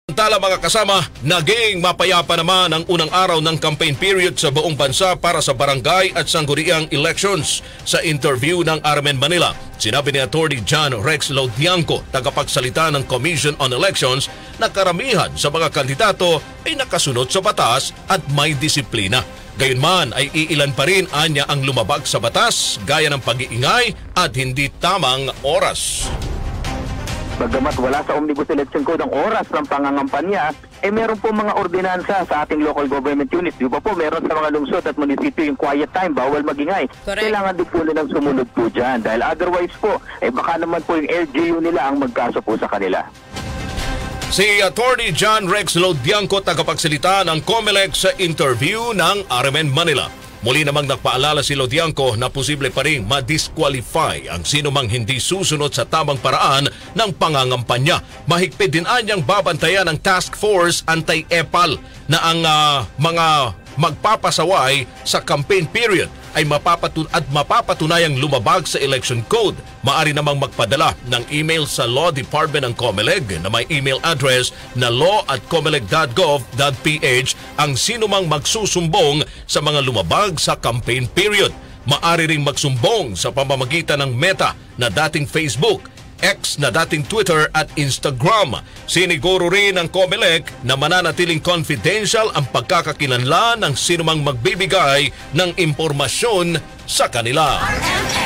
Samantala mga kasama, naging mapayapa naman ang unang araw ng campaign period sa buong bansa para sa barangay at sangguniang elections. Sa interview ng RMN Manila, sinabi ni Atty. John Rex Laudianco, tagapagsalita ng Commission on Elections, na karamihan sa mga kandidato ay nakasunod sa batas at may disiplina. Gayunman ay iilan pa rin anya ang lumabag sa batas gaya ng pag-iingay at hindi tamang oras. Bagamat wala sa Omnibus Election Code ang oras ng pangangampanya, meron po mga ordinansa sa ating local government units. Di ba po, meron sa mga lungsod at munisipyo yung quiet time, bawal magingay. Correct. Kailangan din po nilang sumunod po dyan. Dahil otherwise po, baka naman po yung LGU nila ang magkaso po sa kanila. Si Atty. John Rex Laudianco, tagapagsalita ng COMELEC sa interview ng RMN Manila. Muli namang nagpaalala si Laudianco na posible pa rin ma-disqualify ang sinumang hindi susunod sa tamang paraan ng pangangampanya. Mahigpit din anyang babantayan ng Task Force Anti-EPAL na ang mga magpapasaway sa campaign period ay mapapatunayang lumabag sa election code. Maaari namang magpadala ng email sa Law Department ng COMELEC na may email address na law@comelec.gov.ph ang sinumang magsusumbong sa mga lumabag sa campaign period. Maaari ring magsumbong sa pamamagitan ng Meta na dating Facebook, X na dating Twitter at Instagram. Siniguro rin ng COMELEC na mananatiling confidential ang pagkakakilanlan ng sinumang magbibigay ng impormasyon sa kanila.